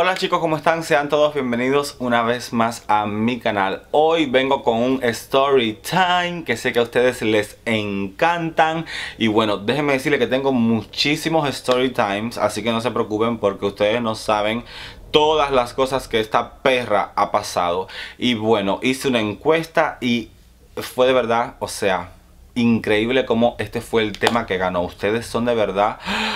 Hola chicos, ¿cómo están? Sean todos bienvenidos una vez más a mi canal. Hoy vengo con un story time que sé que a ustedes les encantan. Y bueno, déjenme decirles que tengo muchísimos story times, así que no se preocupen porque ustedes no saben todas las cosas que esta perra ha pasado. Y bueno, hice una encuesta y fue de verdad, o sea, increíble como este fue el tema que ganó. Ustedes son de verdad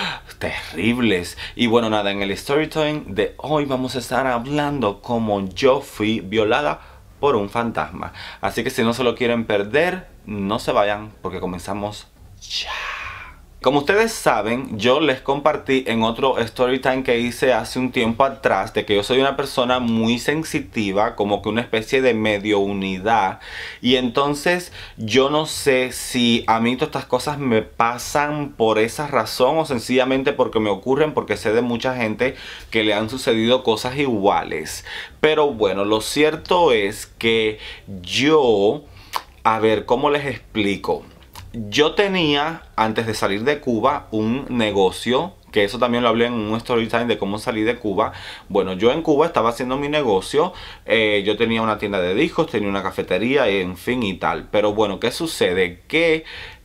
terribles. Y bueno, nada, en el storytelling de hoy vamos a estar hablando como yo fui violada por un fantasma. Así que si no se lo quieren perder, no se vayan porque comenzamos ya. Como ustedes saben, yo les compartí en otro story time que hice hace un tiempo atrás de que yo soy una persona muy sensitiva, como que una especie de mediunidad. Y entonces yo no sé si a mí todas estas cosas me pasan por esa razón o sencillamente porque me ocurren, porque sé de mucha gente que le han sucedido cosas iguales. Pero bueno, lo cierto es que yo, a ver, ¿cómo les explico? Yo tenía, antes de salir de Cuba, un negocio, que eso también lo hablé en un story time de cómo salí de Cuba. Bueno, yo en Cuba estaba haciendo mi negocio, yo tenía una tienda de discos, tenía una cafetería, en fin y tal. Pero bueno, ¿qué sucede? Que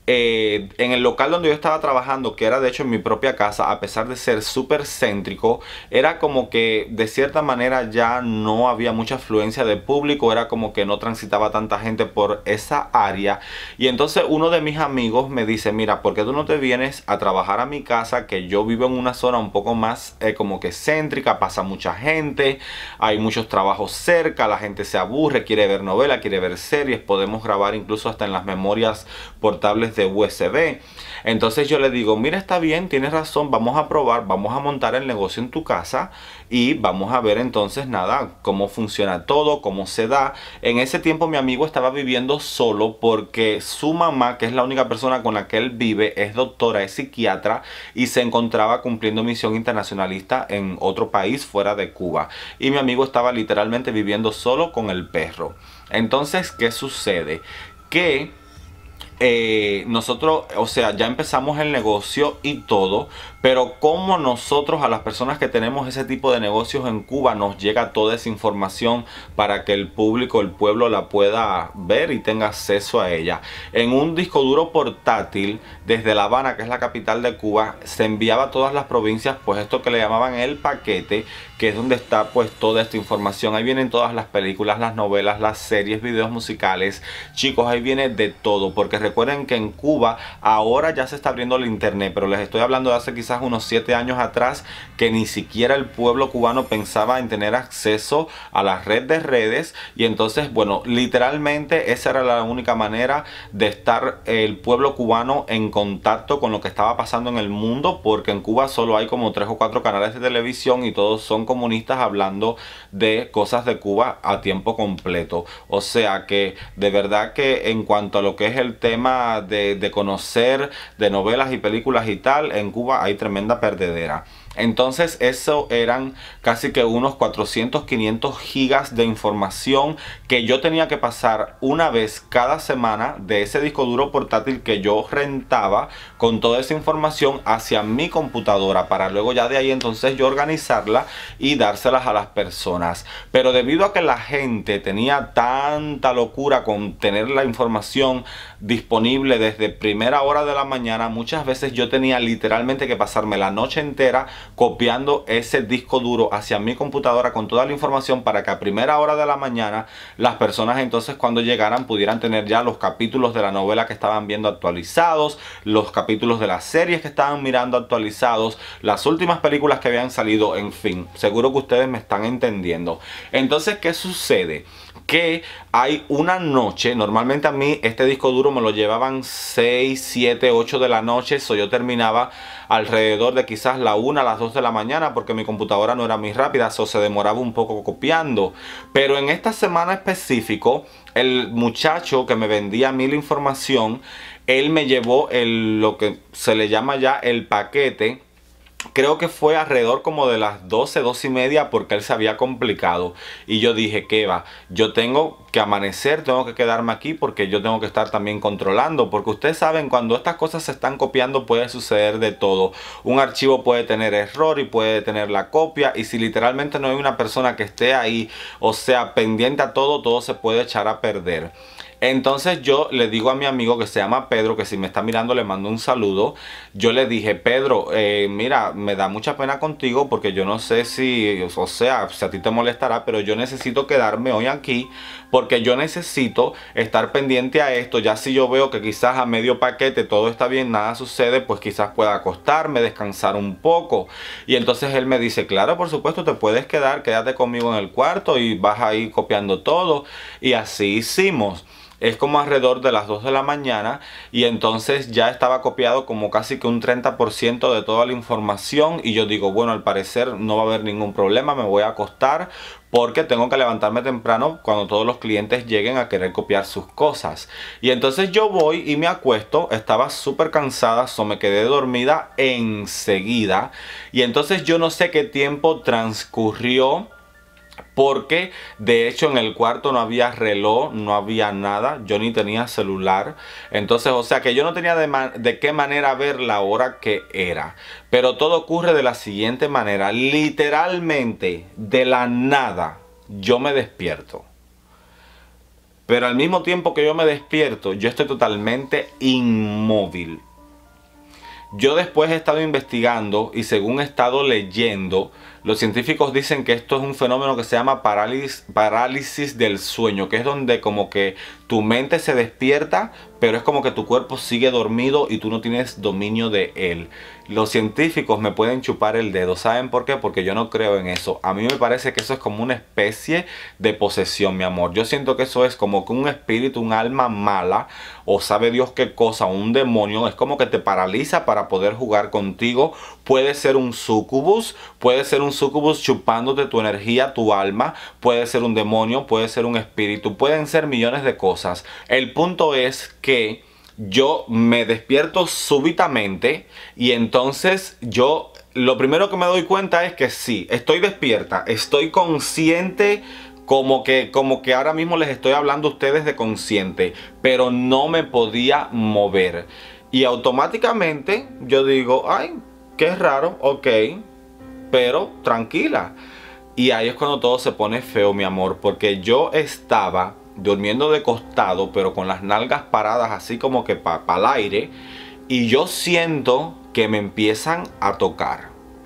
en el local donde yo estaba trabajando, que era de hecho en mi propia casa, a pesar de ser súper céntrico, era como que de cierta manera ya no había mucha afluencia de público, era como que no transitaba tanta gente por esa área. Y entonces uno de mis amigos me dice: mira, ¿por qué tú no te vienes a trabajar a mi casa? Que yo vivo en una zona un poco más como que céntrica, pasa mucha gente, hay muchos trabajos cerca, la gente se aburre, quiere ver novelas, quiere ver series, podemos grabar incluso hasta en las memorias portables de USB. Entonces yo le digo: mira, está bien, tienes razón, vamos a probar, vamos a montar el negocio en tu casa y vamos a ver entonces nada, cómo funciona todo, cómo se da. En ese tiempo mi amigo estaba viviendo solo porque su mamá, que es la única persona con la que él vive, es doctora, es psiquiatra y se encontraba cumpliendo misión internacionalista en otro país fuera de Cuba. Y mi amigo estaba literalmente viviendo solo con el perro. Entonces, ¿qué sucede? Que nosotros, o sea, ya empezamos el negocio y todo, pero como nosotros, a las personas que tenemos ese tipo de negocios en Cuba, nos llega toda esa información para que el público, el pueblo la pueda ver y tenga acceso a ella. En un disco duro portátil desde La Habana, que es la capital de Cuba, se enviaba a todas las provincias pues esto que le llamaban el paquete, que es donde está pues toda esta información. Ahí vienen todas las películas, las novelas, las series, videos musicales. Chicos, ahí viene de todo, porque recuerden que en Cuba ahora ya se está abriendo el internet, pero les estoy hablando de hace quizás unos 7 años atrás, que ni siquiera el pueblo cubano pensaba en tener acceso a la red de redes. Y entonces, bueno, literalmente esa era la única manera de estar el pueblo cubano en contacto con lo que estaba pasando en el mundo, porque en Cuba solo hay como 3 o 4 canales de televisión y todos son comunistas hablando de cosas de Cuba a tiempo completo. O sea que de verdad que en cuanto a lo que es el tema de conocer de novelas y películas y tal, en Cuba hay tremenda perdedera. Entonces eso eran casi que unos 400-500 gigas de información que yo tenía que pasar una vez cada semana de ese disco duro portátil que yo rentaba, con toda esa información hacia mi computadora, para luego ya de ahí entonces yo organizarla y dárselas a las personas. Pero debido a que la gente tenía tanta locura con tener la información disponible desde primera hora de la mañana, muchas veces yo tenía literalmente que pasarme la noche entera copiando ese disco duro hacia mi computadora con toda la información, para que a primera hora de la mañana las personas entonces cuando llegaran pudieran tener ya los capítulos de la novela que estaban viendo actualizados, los capítulos de las series que estaban mirando actualizados, las últimas películas que habían salido, en fin, seguro que ustedes me están entendiendo. Entonces, ¿qué sucede? Que hay una noche, normalmente a mí este disco duro me lo llevaban 6, 7, 8 de la noche, so yo terminaba alrededor de quizás la 1, las 2 de la mañana, porque mi computadora no era muy rápida, so se demoraba un poco copiando. Pero en esta semana específico, el muchacho que me vendía a mí la información, él me llevó lo que se le llama ya el paquete creo que fue alrededor como de las 12, 12 y media, porque él se había complicado. Y yo dije, ¿qué va? Yo tengo que amanecer, tengo que quedarme aquí porque yo tengo que estar también controlando. Porque ustedes saben, cuando estas cosas se están copiando puede suceder de todo. Un archivo puede tener error y puede tener la copia. Y si literalmente no hay una persona que esté ahí, o sea, pendiente a todo, todo se puede echar a perder. Entonces yo le digo a mi amigo que se llama Pedro, que si me está mirando le mando un saludo. Yo le dije, Pedro, mira, me da mucha pena contigo porque yo no sé si, o sea, si a ti te molestará, pero yo necesito quedarme hoy aquí porque yo necesito estar pendiente a esto. Ya si yo veo que quizás a medio paquete todo está bien, nada sucede, pues quizás pueda acostarme, descansar un poco. Y entonces él me dice, claro, por supuesto, te puedes quedar, quédate conmigo en el cuarto y vas ahí copiando todo. Y así hicimos. Es como alrededor de las 2 de la mañana y entonces ya estaba copiado como casi que un 30% de toda la información. Y yo digo, bueno, al parecer no va a haber ningún problema, me voy a acostar porque tengo que levantarme temprano cuando todos los clientes lleguen a querer copiar sus cosas. Y entonces yo voy y me acuesto, estaba súper cansada, me quedé dormida enseguida. Y entonces yo no sé qué tiempo transcurrió, porque de hecho en el cuarto no había reloj, no había nada, yo ni tenía celular. Entonces, o sea que yo no tenía de qué manera ver la hora que era. Pero todo ocurre de la siguiente manera, literalmente de la nada yo me despierto. Pero al mismo tiempo que yo me despierto, yo estoy totalmente inmóvil. Yo después he estado investigando y según he estado leyendo, los científicos dicen que esto es un fenómeno que se llama parálisis del sueño, que es donde como que tu mente se despierta, pero es como que tu cuerpo sigue dormido y tú no tienes dominio de él. Los científicos me pueden chupar el dedo. ¿Saben por qué? Porque yo no creo en eso. A mí me parece que eso es como una especie de posesión, mi amor. Yo siento que eso es como que un espíritu, un alma mala, o sabe Dios qué cosa, un demonio. Es como que te paraliza para poder jugar contigo. Puede ser un sucubus chupándote tu energía, tu alma. Puede ser un demonio, puede ser un espíritu, pueden ser millones de cosas. El punto es que yo me despierto súbitamente y entonces yo lo primero que me doy cuenta es que sí, estoy despierta, estoy consciente, como que ahora mismo les estoy hablando a ustedes de consciente, pero no me podía mover. Y automáticamente yo digo, ay, qué raro, ok, pero tranquila. Y ahí es cuando todo se pone feo, mi amor, porque yo estaba durmiendo de costado, pero con las nalgas paradas así como que para el aire. Y yo siento que me empiezan a tocar.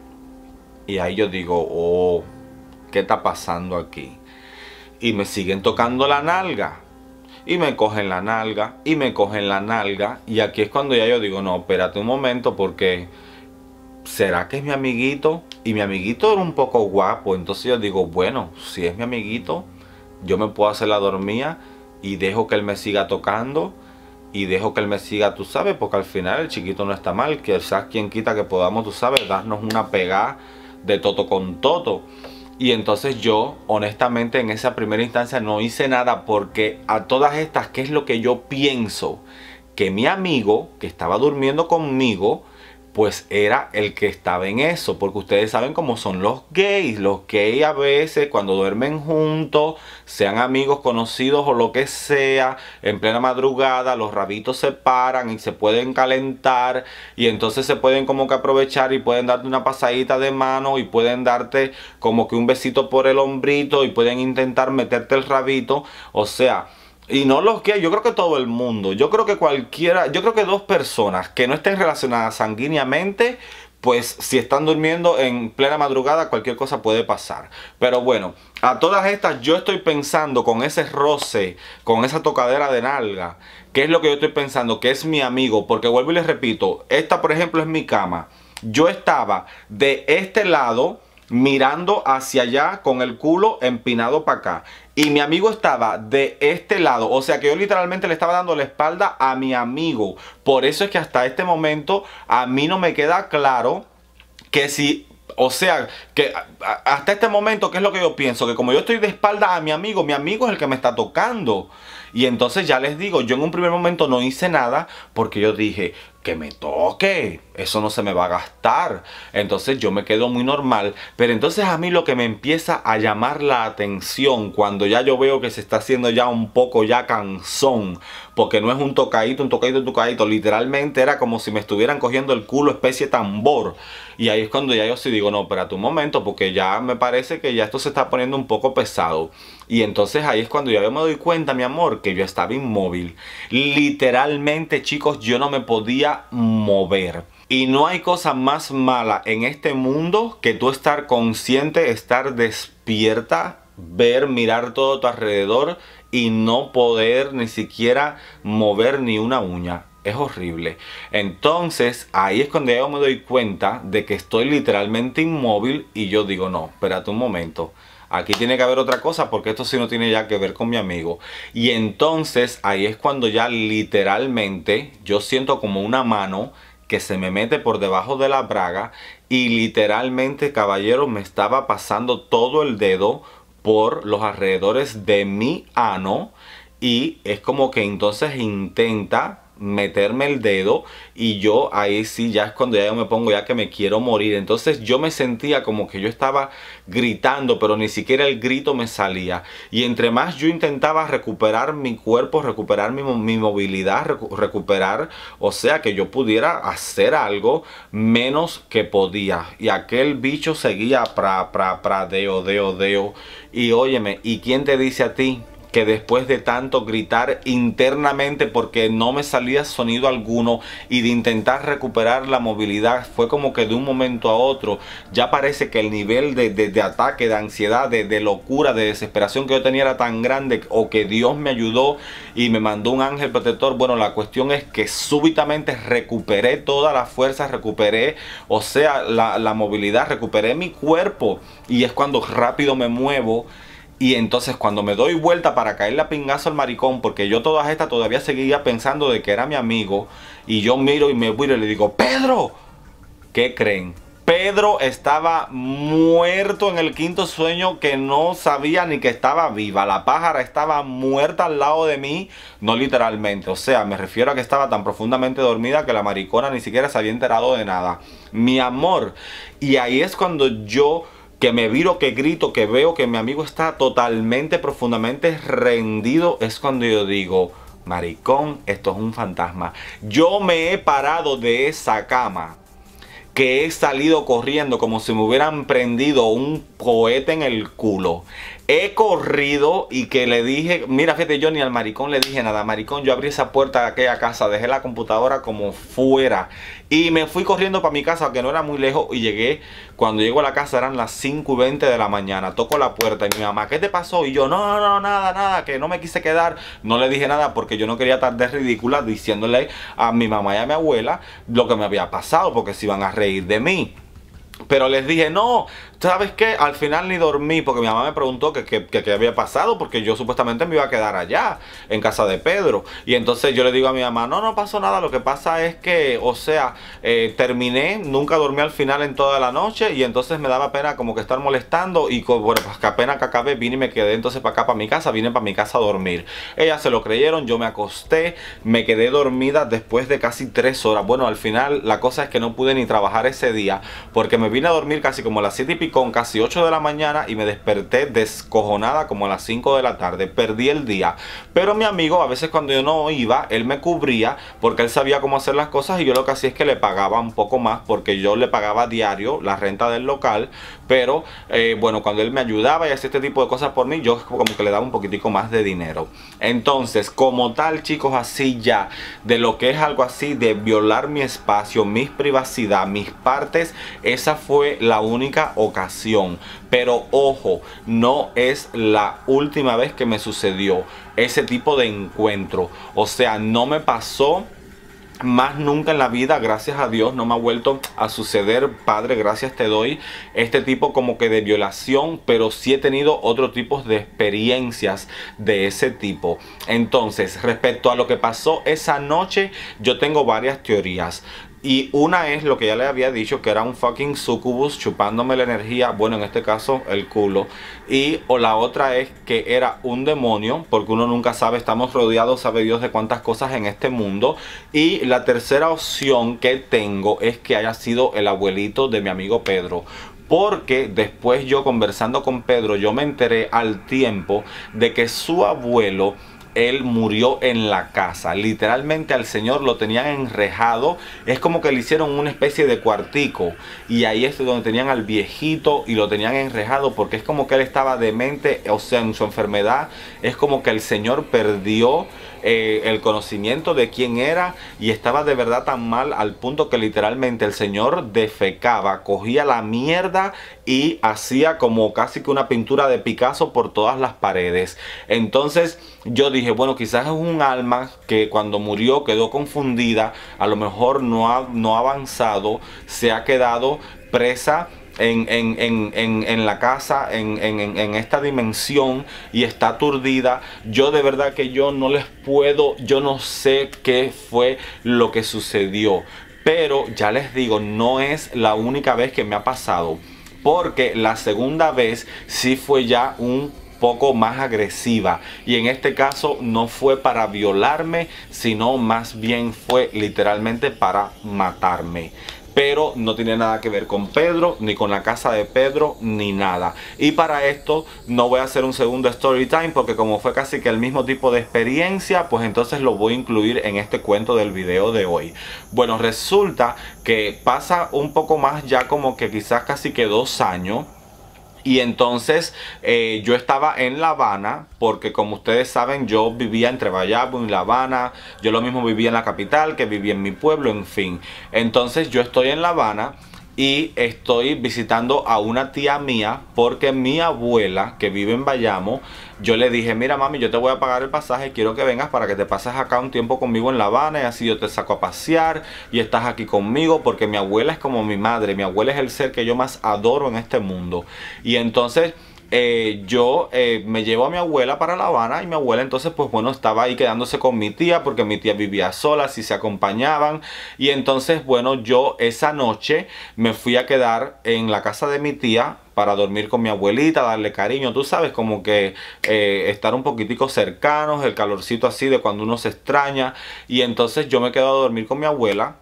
Y ahí yo digo, oh, ¿qué está pasando aquí? Y me siguen tocando la nalga. Y me cogen la nalga, y me cogen la nalga. Y aquí es cuando ya yo digo, no, espérate un momento, porque ¿será que es mi amiguito? Y mi amiguito era un poco guapo. Entonces yo digo, bueno, si es mi amiguito, yo me puedo hacer la dormida y dejo que él me siga tocando y dejo que él me siga, tú sabes, porque al final el chiquito no está mal. Quizás quien quita que podamos, tú sabes, darnos una pegada de toto con toto. Y entonces yo, honestamente, en esa primera instancia no hice nada, porque a todas estas, ¿qué es lo que yo pienso? Que mi amigo, que estaba durmiendo conmigo, pues era el que estaba en eso. Porque ustedes saben cómo son los gays. Los gays a veces cuando duermen juntos, sean amigos, conocidos o lo que sea, en plena madrugada los rabitos se paran y se pueden calentar. Y entonces se pueden como que aprovechar y pueden darte una pasadita de mano y pueden darte como que un besito por el hombrito y pueden intentar meterte el rabito. O sea, y no los que, yo creo que todo el mundo, yo creo que cualquiera, yo creo que dos personas que no estén relacionadas sanguíneamente, pues si están durmiendo en plena madrugada cualquier cosa puede pasar. Pero bueno, a todas estas yo estoy pensando con ese roce, con esa tocadera de nalga, ¿qué es lo que yo estoy pensando? Que es mi amigo, porque vuelvo y les repito, esta por ejemplo es mi cama. Yo estaba de este lado mirando hacia allá con el culo empinado para acá. Y mi amigo estaba de este lado. O sea que yo literalmente le estaba dando la espalda a mi amigo. Por eso es que hasta este momento a mí no me queda claro que si... O sea, que hasta este momento, ¿qué es lo que yo pienso? Que como yo estoy de espalda a mi amigo es el que me está tocando. Y entonces ya les digo, yo en un primer momento no hice nada porque yo dije, que me toque. eso no se me va a gastar. Entonces yo me quedo muy normal. Pero entonces a mí lo que me empieza a llamar la atención, cuando ya yo veo que se está haciendo ya un poco ya cansón, porque no es un tocadito, un tocadito, un tocadito, literalmente era como si me estuvieran cogiendo el culo especie tambor. Y ahí es cuando ya yo sí digo, no, espérate un momento, porque ya me parece que ya esto se está poniendo un poco pesado. Y entonces ahí es cuando ya yo me doy cuenta, mi amor, que yo estaba inmóvil. Literalmente, chicos, yo no me podía mover. Y no hay cosa más mala en este mundo que tú estar consciente, estar despierta, ver, mirar todo a tu alrededor y no poder ni siquiera mover ni una uña. Es horrible. Entonces ahí es cuando yo me doy cuenta de que estoy literalmente inmóvil y yo digo, no, espérate un momento. Aquí tiene que haber otra cosa porque esto sí no tiene ya que ver con mi amigo. Y entonces ahí es cuando ya literalmente yo siento como una mano que se me mete por debajo de la braga y literalmente, caballero, me estaba pasando todo el dedo por los alrededores de mi ano y es como que entonces intenta meterme el dedo y yo ahí sí ya es cuando ya yo me pongo ya que me quiero morir. Entonces yo me sentía como que yo estaba gritando, pero ni siquiera el grito me salía. Y entre más yo intentaba recuperar mi cuerpo, recuperar mi movilidad, recuperar, o sea, que yo pudiera hacer algo, menos que podía. Y aquel bicho seguía deo. Y óyeme, ¿y quién te dice a ti que después de tanto gritar internamente porque no me salía sonido alguno y de intentar recuperar la movilidad, fue como que de un momento a otro ya parece que el nivel de ataque, de ansiedad, de locura, de desesperación que yo tenía era tan grande, o que Dios me ayudó y me mandó un ángel protector? Bueno, la cuestión es que súbitamente recuperé todas las fuerzas, recuperé, o sea, la movilidad, recuperé mi cuerpo y es cuando rápido me muevo. Y entonces cuando me doy vuelta para caerle a pingazo al maricón, porque yo todas estas todavía seguía pensando de que era mi amigo, y yo miro y me voy y le digo, ¡Pedro! ¿Qué creen? Pedro estaba muerto en el quinto sueño, que no sabía ni que estaba viva. La pájara estaba muerta al lado de mí, no literalmente. O sea, me refiero a que estaba tan profundamente dormida que la maricona ni siquiera se había enterado de nada. Mi amor. Y ahí es cuando yo, que me viro, que grito, que veo que mi amigo está totalmente, profundamente rendido, es cuando yo digo, maricón, esto es un fantasma. Yo me he parado de esa cama, que he salido corriendo como si me hubieran prendido un cohete en el culo. He corrido y que le dije, mira, fíjate, yo ni al maricón le dije nada. Maricón, yo abrí esa puerta de aquella casa, dejé la computadora como fuera y me fui corriendo para mi casa, que no era muy lejos, y llegué. Cuando llego a la casa eran las 5:20 de la mañana. Toco la puerta y mi mamá, ¿qué te pasó? Y yo, no, nada, que no me quise quedar. No le dije nada porque yo no quería estar de ridícula diciéndole a mi mamá y a mi abuela lo que me había pasado, porque se iban a reír de mí. Pero les dije, no, ¿sabes qué? Al final ni dormí porque mi mamá me preguntó qué había pasado, porque yo supuestamente me iba a quedar allá, en casa de Pedro. Y entonces yo le digo a mi mamá, no pasó nada, lo que pasa es que, o sea, terminé, nunca dormí al final en toda la noche y entonces me daba pena como que estar molestando y bueno, pues que apenas que acabé vine y me quedé entonces para acá, para mi casa, vine para mi casa a dormir. Ellas se lo creyeron, yo me acosté, me quedé dormida después de casi 3 horas. Bueno, al final la cosa es que no pude ni trabajar ese día porque me vine a dormir casi como a las 7 y pico, casi 8 de la mañana, y me desperté descojonada como a las 5 de la tarde. Perdí el día. Pero mi amigo, a veces cuando yo no iba, él me cubría porque él sabía cómo hacer las cosas, y yo lo que hacía es que le pagaba un poco más porque yo le pagaba diario la renta del local. Pero bueno, cuando él me ayudaba y hacía este tipo de cosas por mí, yo como que le daba un poquitico más de dinero. Entonces, como tal, chicos, así ya, de lo que es algo así, de violar mi espacio, mi privacidad, mis partes, esa fue la única ocasión. Pero ojo, no es la última vez que me sucedió ese tipo de encuentro. O sea, no me pasó más nunca en la vida, gracias a Dios, no me ha vuelto a suceder, Padre, gracias te doy, este tipo como que de violación, pero sí he tenido otro tipo de experiencias de ese tipo. Entonces, respecto a lo que pasó esa noche, yo tengo varias teorías. Y una es lo que ya le había dicho, que era un fucking sucubus chupándome la energía, bueno, en este caso el culo. O la otra es que era un demonio, porque uno nunca sabe, estamos rodeados, sabe Dios, de cuántas cosas en este mundo. Y la tercera opción que tengo es que haya sido el abuelito de mi amigo Pedro. Porque después yo, conversando con Pedro, yo me enteré al tiempo de que su abuelo, él murió en la casa. Literalmente al señor lo tenían enrejado. Es como que le hicieron una especie de cuartico. Y ahí es donde tenían al viejito y lo tenían enrejado, porque es como que él estaba demente. O sea, en su enfermedad es como que el señor perdió el conocimiento de quién era, y estaba de verdad tan mal al punto que literalmente el señor defecaba, cogía la mierda y hacía como casi que una pintura de Picasso por todas las paredes. Entonces yo dije, bueno, quizás es un alma que cuando murió quedó confundida, a lo mejor no ha avanzado, se ha quedado presa en la casa, en esta dimensión, y está aturdida. Yo de verdad que yo no les puedo, yo no sé qué fue lo que sucedió, pero ya les digo, no es la única vez que me ha pasado, porque la segunda vez sí fue ya un poco más agresiva, y en este caso no fue para violarme, sino más bien fue literalmente para matarme. Pero no tiene nada que ver con Pedro, ni con la casa de Pedro, ni nada. Y para esto no voy a hacer un segundo story time, porque como fue casi que el mismo tipo de experiencia, pues entonces lo voy a incluir en este cuento del video de hoy. Bueno, resulta que pasa un poco más, ya como que quizás casi que 2 años. Y entonces yo estaba en La Habana, porque como ustedes saben, yo vivía entre Bayamo y La Habana. Yo lo mismo vivía en la capital que vivía en mi pueblo, en fin. Entonces yo estoy en La Habana y estoy visitando a una tía mía, porque mi abuela, que vive en Bayamo, yo le dije, mira mami, yo te voy a pagar el pasaje, quiero que vengas para que te pases acá un tiempo conmigo en La Habana, y así yo te saco a pasear y estás aquí conmigo, porque mi abuela es como mi madre, mi abuela es el ser que yo más adoro en este mundo. Y entonces yo me llevo a mi abuela para La Habana, y mi abuela entonces pues bueno, estaba ahí quedándose con mi tía, porque mi tía vivía sola, así se acompañaban. Y entonces bueno, yo esa noche me fui a quedar en la casa de mi tía para dormir con mi abuelita, darle cariño, tú sabes, como que estar un poquitico cercanos, el calorcito así de cuando uno se extraña. Y entonces yo me quedo a dormir con mi abuela.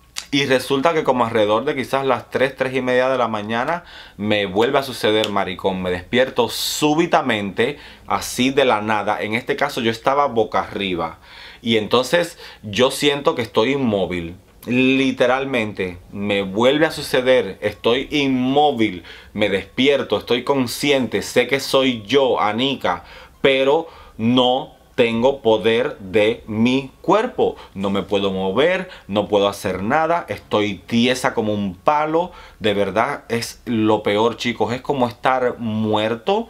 Y resulta que como alrededor de quizás las 3 y media de la mañana me vuelve a suceder, maricón. Me despierto súbitamente, así de la nada. En este caso yo estaba boca arriba. Y entonces yo siento que estoy inmóvil. Literalmente me vuelve a suceder, estoy inmóvil, me despierto, estoy consciente, sé que soy yo, Anika, pero no tengo poder de mi cuerpo. No me puedo mover, no puedo hacer nada, estoy tiesa como un palo. De verdad es lo peor, chicos. Es como estar muerto,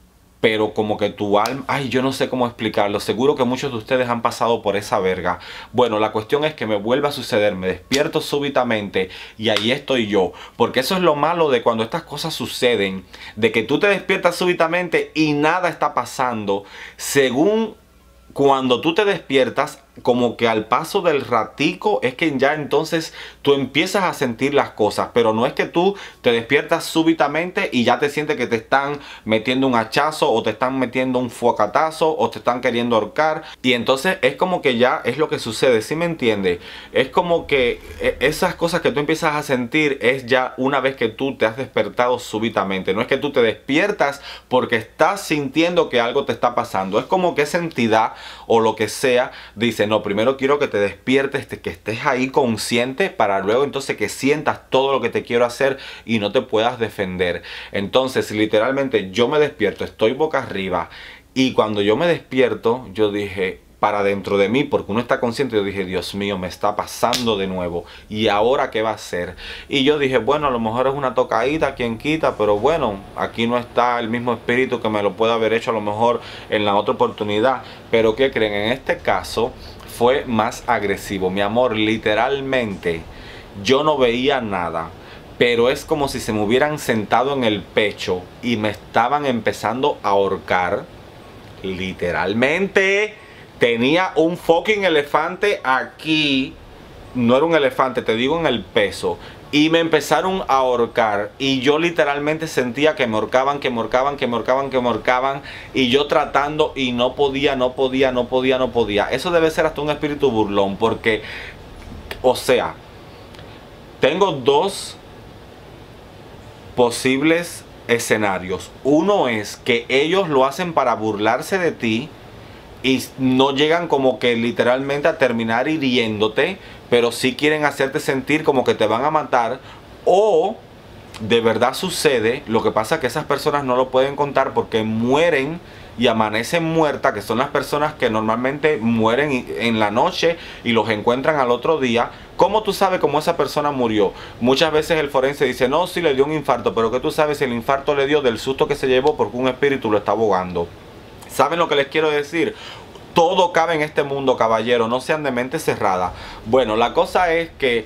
pero como que tu alma... Ay, yo no sé cómo explicarlo. Seguro que muchos de ustedes han pasado por esa verga. Bueno, la cuestión es que me vuelve a suceder. Me despierto súbitamente y ahí estoy yo. Porque eso es lo malo de cuando estas cosas suceden. De que tú te despiertas súbitamente y nada está pasando. Según cuando tú te despiertas, como que al paso del ratico es que ya entonces tú empiezas a sentir las cosas, pero no es que tú te despiertas súbitamente y ya te sientes que te están metiendo un hachazo, o te están metiendo un fuacatazo, o te están queriendo ahorcar. Y entonces es como que ya es lo que sucede, ¿sí me entiendes? Es como que esas cosas que tú empiezas a sentir es ya una vez que tú te has despertado súbitamente. No es que tú te despiertas porque estás sintiendo que algo te está pasando. Es como que esa entidad o lo que sea dice, no, primero quiero que te despiertes, que estés ahí consciente, para luego entonces que sientas todo lo que te quiero hacer y no te puedas defender. Entonces literalmente yo me despierto, estoy boca arriba, y cuando yo me despierto yo dije, para dentro de mí, porque uno está consciente, yo dije, Dios mío, me está pasando de nuevo, ¿y ahora qué va a hacer? Y yo dije, bueno, a lo mejor es una tocadita, quien quita, pero bueno, aquí no está el mismo espíritu que me lo puede haber hecho a lo mejor en la otra oportunidad. Pero ¿qué creen? En este caso fue más agresivo, mi amor. Literalmente yo no veía nada, pero es como si se me hubieran sentado en el pecho y me estaban empezando a ahorcar. Literalmente tenía un fucking elefante aquí no era un elefante, te digo en el peso. Y me empezaron a ahorcar. Y yo literalmente sentía que me ahorcaban, que me ahorcaban, que me ahorcaban, que me ahorcaban. Y yo tratando y no podía, no podía, no podía, no podía. Eso debe ser hasta un espíritu burlón. Porque, o sea, tengo dos posibles escenarios. Uno es que ellos lo hacen para burlarse de ti y no llegan como que literalmente a terminar hiriéndote, pero sí quieren hacerte sentir como que te van a matar, o de verdad sucede. Lo que pasa es que esas personas no lo pueden contar porque mueren y amanecen muertas, que son las personas que normalmente mueren en la noche y los encuentran al otro día. ¿Cómo tú sabes cómo esa persona murió? Muchas veces el forense dice, no, sí le dio un infarto, pero ¿qué tú sabes si el infarto le dio del susto que se llevó porque un espíritu lo está abogando? ¿Saben lo que les quiero decir? Todo cabe en este mundo, caballero. No sean de mente cerrada. Bueno, la cosa es que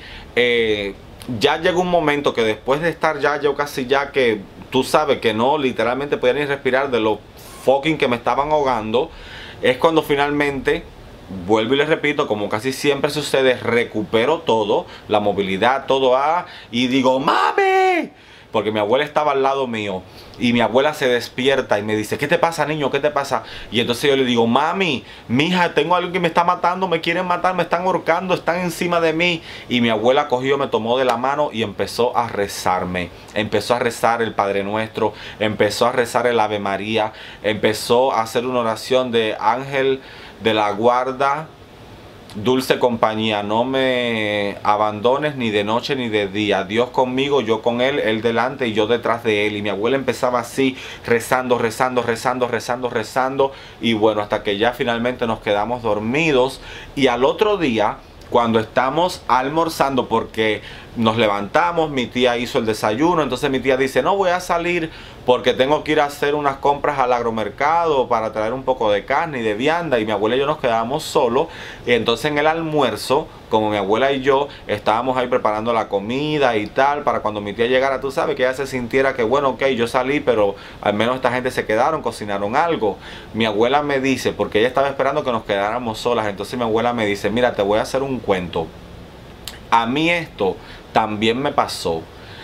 ya llegó un momento que después de estar yo casi ya que tú sabes que no, literalmente podía ni respirar de lo fucking que me estaban ahogando, es cuando finalmente, vuelvo y les repito, como casi siempre sucede, recupero todo, la movilidad, todo, y digo, ¡mami! Porque mi abuela estaba al lado mío y mi abuela se despierta y me dice, ¿qué te pasa, niño? ¿Qué te pasa? Y entonces yo le digo, mami, mija, tengo a alguien que me está matando, me quieren matar, me están ahorcando, están encima de mí. Y mi abuela cogió, me tomó de la mano y empezó a rezarme. Empezó a rezar el Padre Nuestro, empezó a rezar el Ave María, empezó a hacer una oración de ángel de la guarda, dulce compañía, no me abandones ni de noche ni de día. Dios conmigo, yo con él, él delante y yo detrás de él. Y mi abuela empezaba así, rezando, rezando, rezando, rezando, rezando. Y bueno, hasta que ya finalmente nos quedamos dormidos. Y al otro día, cuando estamos almorzando, porque nos levantamos, mi tía hizo el desayuno, entonces mi tía dice, no, voy a salir porque tengo que ir a hacer unas compras al agromercado para traer un poco de carne y de vianda. Y mi abuela y yo nos quedábamos solos. Y entonces en el almuerzo, como mi abuela y yo estábamos ahí preparando la comida y tal, para cuando mi tía llegara, tú sabes, que ella se sintiera que bueno, ok, yo salí, pero al menos esta gente se quedaron, cocinaron algo. Mi abuela me dice, porque ella estaba esperando que nos quedáramos solas, entonces mi abuela me dice, mira, te voy a hacer un cuento. A mí esto también me pasó.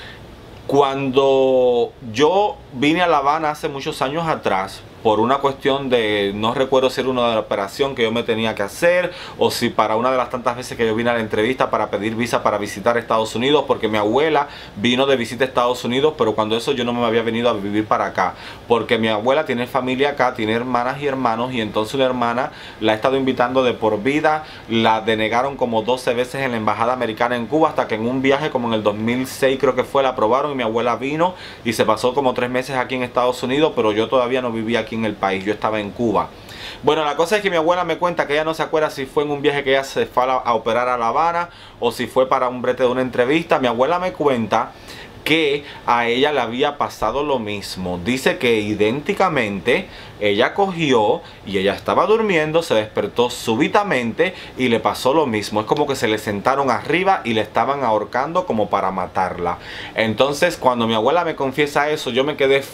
Cuando yo vine a La Habana hace muchos años atrás, por una cuestión de, no recuerdo si era una de la operación que yo me tenía que hacer, o si para una de las tantas veces que yo vine a la entrevista para pedir visa para visitar Estados Unidos, porque mi abuela vino de visita a Estados Unidos, pero cuando eso yo no me había venido a vivir para acá, porque mi abuela tiene familia acá, tiene hermanas y hermanos, y entonces una hermana la ha estado invitando de por vida, la denegaron como 12 veces en la embajada americana en Cuba, hasta que en un viaje como en el 2006 creo que fue, la aprobaron y mi abuela vino y se pasó como 3 meses aquí en Estados Unidos, pero yo todavía no vivía aquí en el país, yo estaba en Cuba. Bueno, la cosa es que mi abuela me cuenta que ella no se acuerda si fue en un viaje que ella se fue a operar a La Habana o si fue para un brete de una entrevista. Mi abuela me cuenta que a ella le había pasado lo mismo. Dice que idénticamente ella cogió y ella estaba durmiendo, se despertó súbitamente y le pasó lo mismo. Es como que se le sentaron arriba y le estaban ahorcando como para matarla. Entonces cuando mi abuela me confiesa eso, yo me quedé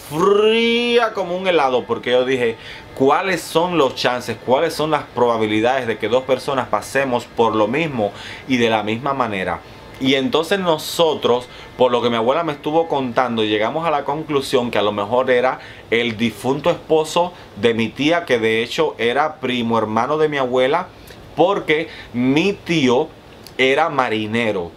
fría como un helado, porque yo dije, ¿cuáles son los chances? ¿Cuáles son las probabilidades de que dos personas pasemos por lo mismo y de la misma manera? Y entonces nosotros, por lo que mi abuela me estuvo contando, llegamos a la conclusión que a lo mejor era el difunto esposo de mi tía, que de hecho era primo hermano de mi abuela, porque mi tío era marinero.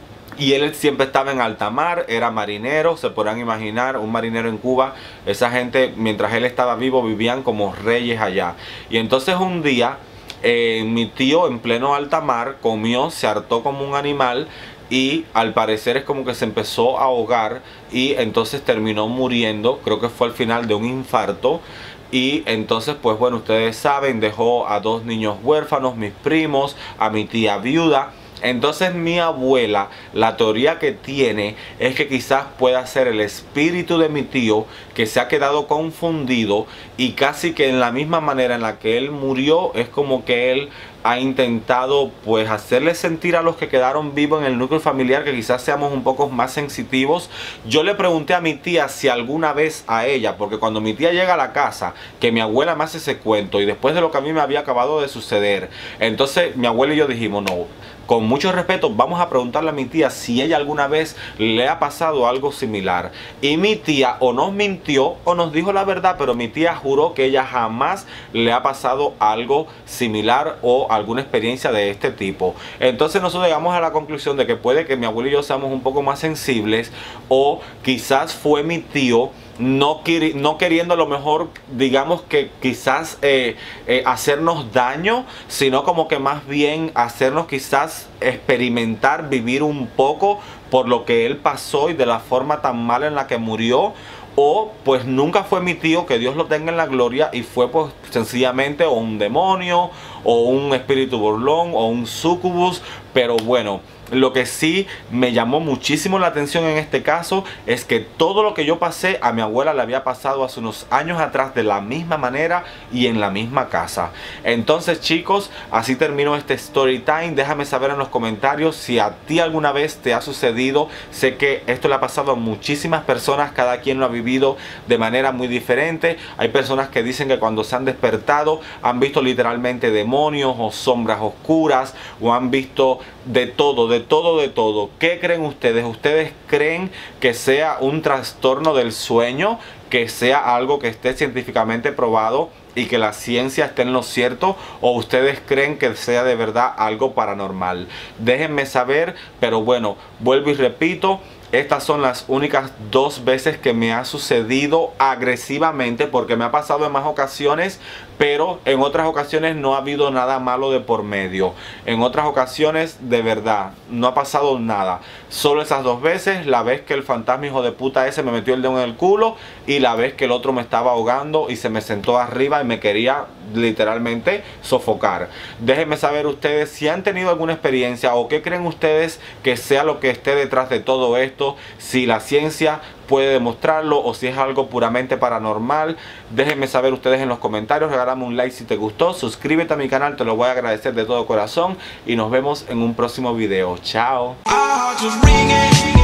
Y él siempre estaba en alta mar, era marinero, se podrán imaginar, un marinero en Cuba, esa gente mientras él estaba vivo vivían como reyes allá. Y entonces un día mi tío en pleno alta mar comió, se hartó como un animal y al parecer es como que se empezó a ahogar y entonces terminó muriendo, creo que fue al final de un infarto. Y entonces pues bueno, ustedes saben, dejó a 2 niños huérfanos, mis primos, a mi tía viuda. Entonces mi abuela, la teoría que tiene es que quizás pueda ser el espíritu de mi tío que se ha quedado confundido y casi que en la misma manera en la que él murió es como que él ha intentado pues hacerles sentir a los que quedaron vivos en el núcleo familiar que quizás seamos un poco más sensitivos. Yo le pregunté a mi tía si alguna vez a ella, porque cuando mi tía llega a la casa, que mi abuela me hace ese cuento y después de lo que a mí me había acabado de suceder, entonces mi abuela y yo dijimos, no, con mucho respeto, vamos a preguntarle a mi tía si ella alguna vez le ha pasado algo similar. Y mi tía o nos mintió o nos dijo la verdad, pero mi tía juró que ella jamás le ha pasado algo similar o alguna experiencia de este tipo. Entonces nosotros llegamos a la conclusión de que puede que mi abuelo y yo seamos un poco más sensibles, o quizás fue mi tío no queriendo a lo mejor, digamos que quizás hacernos daño, sino como que más bien hacernos quizás experimentar, vivir un poco por lo que él pasó y de la forma tan mala en la que murió. O pues nunca fue mi tío, que Dios lo tenga en la gloria, y fue pues sencillamente o un demonio o un espíritu burlón o un sucubus. Pero bueno, lo que sí me llamó muchísimo la atención en este caso es que todo lo que yo pasé a mi abuela le había pasado hace unos años atrás de la misma manera y en la misma casa. Entonces, chicos, así termino este story time. Déjame saber en los comentarios si a ti alguna vez te ha sucedido. Sé que esto le ha pasado a muchísimas personas, cada quien lo ha vivido de manera muy diferente. Hay personas que dicen que cuando se han despertado han visto literalmente demonios o sombras oscuras, o han visto de todo, de todo, de todo. ¿Qué creen ustedes? ¿Ustedes creen que sea un trastorno del sueño? ¿Que sea algo que esté científicamente probado y que la ciencia esté en lo cierto? ¿O ustedes creen que sea de verdad algo paranormal? Déjenme saber. Pero bueno, vuelvo y repito, estas son las únicas 2 veces que me ha sucedido agresivamente, porque me ha pasado en más ocasiones, pero en otras ocasiones no ha habido nada malo de por medio. En otras ocasiones de verdad no ha pasado nada. Solo esas 2 veces, la vez que el fantasma hijo de puta ese me metió el dedo en el culo, y la vez que el otro me estaba ahogando y se me sentó arriba y me quería literalmente sofocar. Déjenme saber ustedes si han tenido alguna experiencia, o qué creen ustedes que sea lo que esté detrás de todo esto, si la ciencia puede demostrarlo o si es algo puramente paranormal. Déjenme saber ustedes en los comentarios. Regálame un like si te gustó, suscríbete a mi canal, te lo voy a agradecer de todo corazón, y nos vemos en un próximo video. Chao.